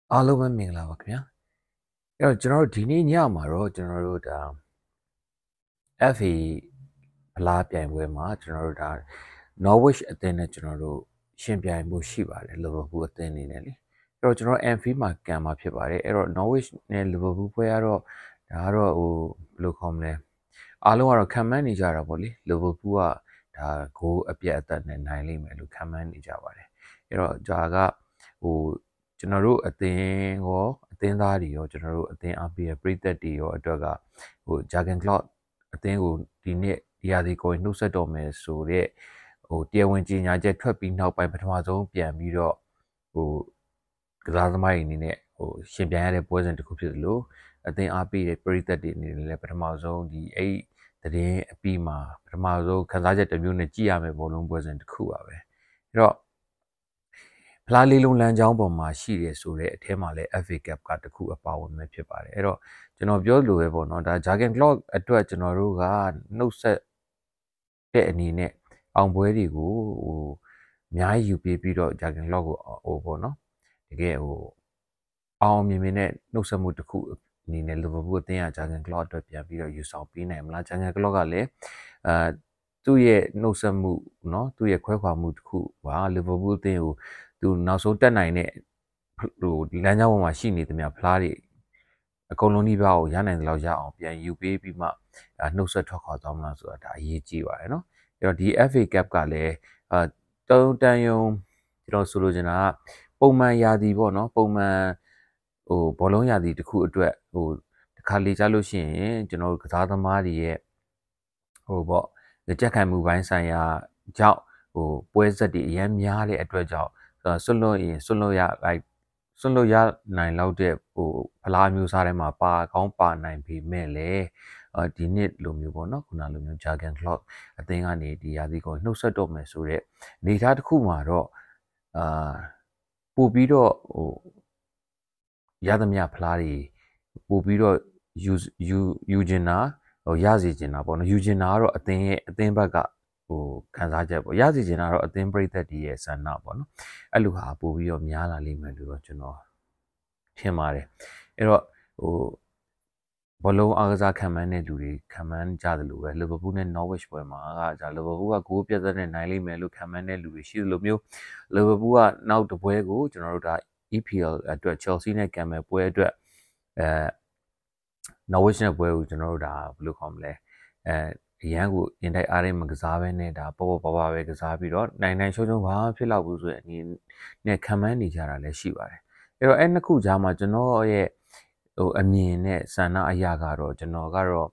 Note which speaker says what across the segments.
Speaker 1: အားလုံးပဲမင်္ဂလာပါခင်ဗျာအဲ့တော့ကျွန်တော်တို့ဒီနေ့ညမှာတော့ကျွန်တော်တို့ဒါ FA ဖလားပြိုင်ပွဲမှာကျွန်တော်တို့ဒါ Norwich အသင်းနဲ့ကျွန်တော်တို့ရှင်ပြိုင်မှုရှိပါတယ် Liverpool အသင်းအနေနဲ့လေအဲ့တော့ကျွန်တော် Anfield မှာကန်မှာဖြစ်ပါတယ်အဲ့တော့ Norwich နဲ့ Liverpool ပွဲကတော့ဒါကတော့ဘယ်လိုခေါ်မလဲအားလုံးကတော့ခံမှန်းနေကြတာပေါ့လေ Liverpool ကဒါဂိုးအပြတ်အသတ်နဲ့နိုင်လိမ့်မယ်လို့ခံမှန်းနေကြပါတယ်အဲ့တော့ဒါကကျွန်တော်တို့အသင်းရောအသင်းသားတွေရောကျွန်တော်တို့အသင်းအားပေးရပရိသတ်တွေရောအတွက်ကJurgen Klopp အသင်းကိုဒီနေ့ဒီရာသီကိုနှုတ်ဆက်တော့မယ်ဆိုတဲ့တရားဝင်ကြေညာချက်ထွက်ပြီးနောက်ပိုင်းပထမဆုံးပြန်ပြီးတော့ကစားသမားတွေအနေနဲ့ရှင်ပြိုင်ရတဲ့ပွဲစဉ်တစ်ခုဖြစ်သလိုအသင်းအားပေးတဲ့ပရိသတ်တွေအနေနဲ့လည်းပထမဆုံးဒီအဲ့သတင်းအပြီးမှာပထမဆုံးခန်းစားချက်တစ်မျိုးနဲ့ကြည့်ရမယ်ဘောလုံးပွဲစဉ်တစ်ခုပါပဲအဲ့တော့ဖလားလေးလုံးလမ်းကြောင်းပေါ်မှာရှိတယ်ဆိုတဲ့အထဲမှာလည်း FA Cup ကတစ်ခုအပါဝင်ပဲဖြစ်ပါတယ်အဲ့တော့ကျွန်တော်ပြောလို့ပဲပေါ့နော်ဒါ Jurgen Klopp အတွက်ကျွန်တော်တို့ကနှုတ်ဆက်တဲ့အနေနဲ့အောင်ပွဲတွေကိုအများကြီးယူပေးပြီးတော့ Jurgen Klopp ကိုပေါ့နော်တကယ်အောင်မြင်မြင်နဲ့နှုတ်ဆက်မှုတစ်ခုအနေနဲ့ Liverpool အသင်းက Jurgen Klopp အတွက်ပြန်ပြီးတော့ယူဆောင်ပေးနိုင်မလား Jurgen Klopp ကလည်းသူ့ရဲ့နှုတ်ဆက်မှုเนาะသူ့ရဲ့ခွဲခွာမှုတစ်ခုပါ Liverpool အသင်းကိုသူနောက်ဆုံးတက်နိုင်တဲ့လမ်းကြောင်းပေါ်မှာရှိနေသမျှဖလားတွေအကုန်လုံးနှိပါကိုရနိုင်တဲ့လောက်ရအောင်ပြန်ယူပေးပြီးမှနှုတ်ဆက်ထွက်ခွာသွားမလားဆိုတာဒါအရေးကြီးပါတယ်เนาะအဲ့တော့ဒီ FA Cup ကလည်းတုံးတန်ယုံကျွန်တော်ဆိုလိုချင်တာကပုံမှန်ရာသီပေါ့เนาะပုံမှန်ဘောလုံးရာသီတစ်ခုအတွက်တခါလေကြားလို့ရှိရင်ကျွန်တော်တို့ကစားသမားတွေရဲ့ပေါ့ကြက်ခံမှုပိုင်းဆိုင်ရာကြောင့်ပွဲဆက်တွေအများများတဲ့အတွက်ကြောင့်ဆွတ်လွတ်ရနိုင်လောက်တဲ့ဖလားမျိုးစားထဲမှာပါကောင်းပါနိုင်ပေမဲ့လည်းဒီနှစ်လိုမျိုးပေါ့နော်ခုနလိုမျိုး Jurgen Klopp အသင်းကနေဒီရာသီကိုနှုတ်ဆက်တော့မယ်ဆိုတော့အနေထားတစ်ခုမှာတော့ပို့ပြီးတော့ရသမျှဖလားတွေပို့ပြီးတော့ယူကျင်တာရစီကျင်တာပေါ့နော်ယူကျင်တာကတော့အသင်းဘက်ကခံစားချက်ပေါ့ရစီကျင်တာတော့အသင်းပရိသတ်တွေရဲ့ဆန္ဒပေါ့နော်အဲ့လိုဟာပို့ပြီးတော့များလာလိမ့်မယ်လို့တော့ကျွန်တော်ထင်ပါတယ်အဲ့တော့ဘလုံးအားကစားခံမှန်းတဲ့လူတွေခံမှန်းကြတယ်လို့ပဲ Liverpool နဲ့ Norwich ပွဲမှာကLiverpool ကဂိုးပြတ်သက်နဲ့နိုင်လိမ့်မယ်လို့ခံမှန်းတဲ့လူတွေရှိသလိုမျိုး Liverpool ကနောက်တစ်ပွဲကိုကျွန်တော်တို့ဒါ EPL အတွက် Chelsea နဲ့ကန်မဲ့ပွဲအတွက်Norwich နဲ့ပွဲကိုကျွန်တော်တို့ဒါဘယ်လိုခေါ်မလဲအရန်ကိုအင်တိုက်အားတိုင်းမကစားဘဲနဲ့ဒါပေါ့ပေါ့ပါပဲကစားပြီးတော့နိုင်ရှုံးဘာဖြစ်လောက်ဘူးဆိုရင်အနေနဲ့ခံမှန်းနေကြတာလည်းရှိပါတယ်အဲ့တော့အဲ့နှစ်ခုကြားမှာကျွန်တော်ရဲ့အမြင်နဲ့ဆန္ဒအရာကတော့ကျွန်တော်ကတော့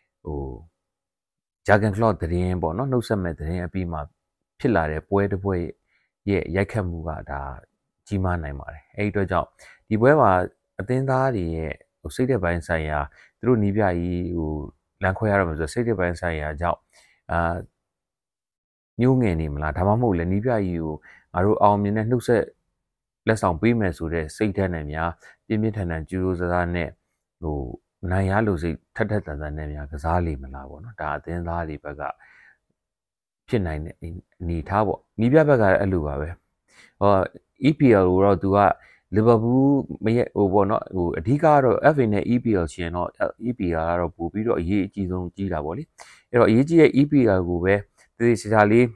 Speaker 1: Jurgen Klopp သတင်းပေါ့နော်နှုတ်ဆက်မဲ့သတင်းအပြီးမှာဖြစ်လာတဲ့ပွဲတစ်ပွဲရဲ့ရိုက်ခတ်မှုကဒါကြီးမားနိုင်ပါတယ်အဲ့ဒီအတွက်ကြောင့်ဒီပွဲမှာအသင်းသားတွေရဲ့စိတ်သက်ပိုင်းဆိုင်ရာသူတို့နီးပြကြီးလမ်းခွဲရတော့မယ်ဆိုစိတ်သက်ပိုင်းဆိုင်ရာကြောင့်ညှိုးငယ်နေမလားဒါမှမဟုတ်လည်းနီးပြကြီးကိုငါတို့အောင်မြင်တဲ့နှုတ်ဆက်လက်ဆောင်ပေးမယ်ဆိုတဲ့စိတ်ဓာတ်နဲ့များပြင်းပြထန်ထန်ကြိုးစားနဲ့နိုင်ရလို့စိတ်ထက်သန်နဲ့များကစားလိမ့်မလားပေါ့နော်ဒါအသင်းသားတွေဘက်ကဖြစ်နိုင်တဲ့အနေထားပေါ့နီးပြဘက်ကလည်းအဲ့လိုပါပဲEPL ကိုတော့သူကလီဗာပူးမရဲ့ပေါ့နော်အဓိကကတော့ FA နဲ့ EPL ရှင်တော့ EPL ကတော့ပို့ပြီးတော့အရေးအကြီးဆုံးကြီးတာပေါ့လေအဲ့တော့အရေးကြီးတဲ့ EPL ကိုပဲသေချာလေး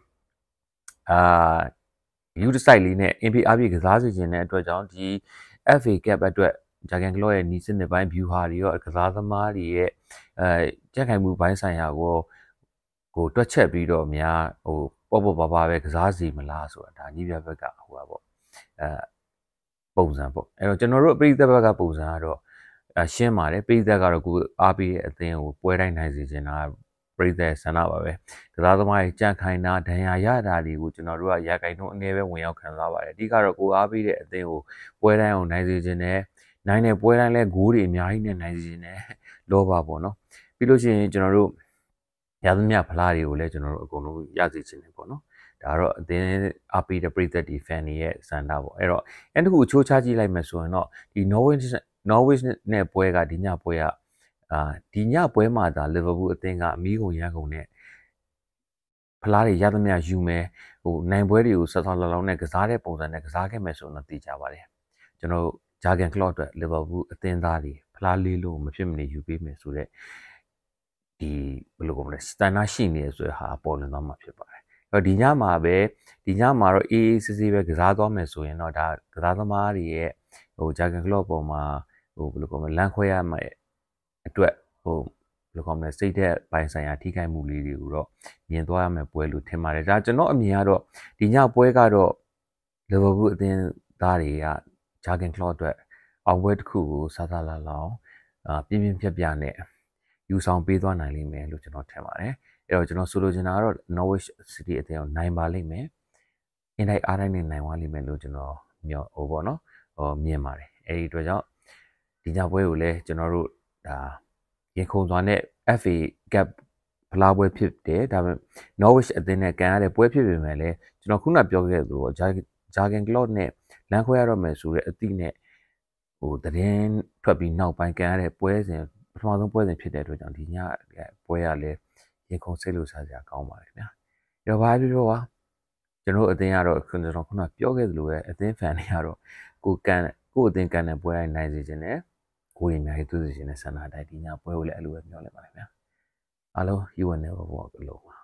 Speaker 1: ယူဒဆိုင်လေးနဲ့အင်ပီအားပြည့်ကစားစီခြင်းတဲ့အတွက်ကြောင့်ဒီ FA Cup အတွက်Jurgen Kloppရဲ့နီးစနစ်ပိုင်း view ဟာတွေရောကစားသမားတွေရဲ့ကြက်ခိုင်မှုပိုင်းဆိုင်ရာကိုတွက်ချက်ပြီးတော့များပေါ့ပါပဲကစားစီမလားဆိုတာဒါညီပြဘက်ကပါပေါ့ပုံစံပေါ့အဲ့တော့ကျွန်တော်တို့ပြည်သက်ဘက်ကပုံစံကတော့ရှင်းပါတယ်ပြည်သက်ကတော့ကိုအားပေးတဲ့အသင်းကိုပွဲတိုင်းနိုင်စေချင်တာပြည်သက်ဆန္ဒပါပဲကစားသမားတွေကြန့်ခိုင်တာဒဏ်ရာရတာတွေကိုကျွန်တော်တို့ကရာဂိုင်နှုန်းအနည်းပဲဝင်ရောက်ခံစားပါတယ်အဓိကတော့ကိုအားပေးတဲ့အသင်းကိုပွဲတိုင်းအောင်နိုင်စေချင်တယ်နိုင်တဲ့ပွဲတိုင်းလဲဂိုးတွေအများကြီးနဲ့နိုင်စေချင်တယ်လောပါပေါ့နော်ပြီးလို့ရှိရင်ကျွန်တော်တို့ရသမျှဖလားတွေကိုလည်းကျွန်တော်တို့အကုန်လုံးရစေချင်တယ်ပေါ့နော်ဒါတော့အသင်းအားပေးတဲ့ပရိသတ်ဒီ fan တွေရဲ့ဆန္ဒပေါ့အဲ့တော့အဲ့တခုအချိုးချကြည့်လိုက်မယ်ဆိုရင်တော့ဒီ Norwich နဲ့ပွဲကဒီညပွဲကဒီညပွဲမှာဒါ Liverpool အသင်းကအမီးကုန်ရန်ကုန်နဲ့ဖလားတွေရသမျှယူမယ်နိုင်ပွဲတွေကိုဆက်ဆောက်လောင်းနဲ့ကစားတဲ့ပုံစံနဲ့ကစားခဲ့မယ်ဆိုတော့သိကြပါတယ်ကျွန်တော်ဂျာဂန်ကလော့အတွက်လီဗာပူးအသင်းသားတွေဖလားလေးလို့မဖြစ်မနေယူပေးမယ်ဆိုတဲ့ဒီဘယ်လိုကောမလဲစတန်နာရှိနေရဆိုတဲ့ဟာပေါ်လွင်သွားမှာဖြစ်ပါတယ်အဲ့တော့ဒီညမှာတော့အေးအေးဆေးဆေးပဲကစားသွားမယ်ဆိုရင်တော့ဒါကစားသမားတွေရဲ့ဂျာဂန်ကလော့ပေါ်မှာဘယ်လိုကောမလဲလမ်းခွဲရမှာအတွက်ဘယ်လိုကောမလဲစိတ်တဲ့ပိုင်ဆိုင်ရာထိခိုက်မှုလေးတွေကိုတော့မြင်သွားရမယ်ပွဲလို့ထင်ပါတယ်ဒါကျွန်တော်အမြင်ကတော့ဒီညပွဲကတော့လီဗာပူးအသင်းသားတွေကဂျာဂန်ကလော့အတွက်အောင်ပွဲတစ်ခုကိုဆဆလာလောင်ပြင်းပြင်းပြပြနဲ့ယူဆောင်ပေးသွားနိုင်လိမ့်မယ်လို့ကျွန်တော်ထင်ပါတယ်အဲ့တော့ကျွန်တော်ဆိုလိုချင်တာကတော့ Norwich City အသင်းကိုနိုင်ပါလိမ့်မယ်အင်တိုင်းအားတိုင်းနဲ့နိုင်သွားလိမ့်မယ်လို့ကျွန်တော်မြင်ပါတယ်အဲ့ဒီအတွက်ကြောင့်ဒီညပွဲကိုလည်းကျွန်တော်တို့ဒါရင်ခုန်စွာနဲ့ FA Cup ဖလားပွဲဖြစ်တယ်ဒါပေမဲ့ Norwich အသင်းနဲ့ကန်ရတဲ့ပွဲဖြစ်ပေမဲ့လည်းကျွန်တော်ခုနပြောခဲ့သလိုဂျာဂန်ကလော့နဲ့လမ်းခွဲရတော့မယ်ဆိုတဲ့အသည့်နဲ့သတင်းထွက်ပြီးနောက်ပိုင်းကန်ရတဲ့ပွဲစဉ်ပထမဆုံးပွဲစဉ်ဖြစ်တဲ့အတွက်ကြောင့်ဒီညပွဲရလဲရင်ခုန်စိတ်လို့စားစရာကောင်းပါတယ်ခင်ဗျာအဲ့တော့ဘာပြောပါကျွန်တော်အသင်းကတော့ကျွန်တော်ခုနပြောခဲ့သလိုပဲအသင်းဖန်တွေကတော့ကိုအသင်းကန်တဲ့ပွဲတိုင်းနိုင်စေခြင်းနဲ့ကိုယ်ရည်များရေးသွေးစေခြင်းနဲ့ဆန္ဒတိုင်းဒီညပွဲကိုလည်းအဲ့လိုပဲပြောလိုက်ပါမယ်ခင်ဗျာအားလုံး you will never walk alone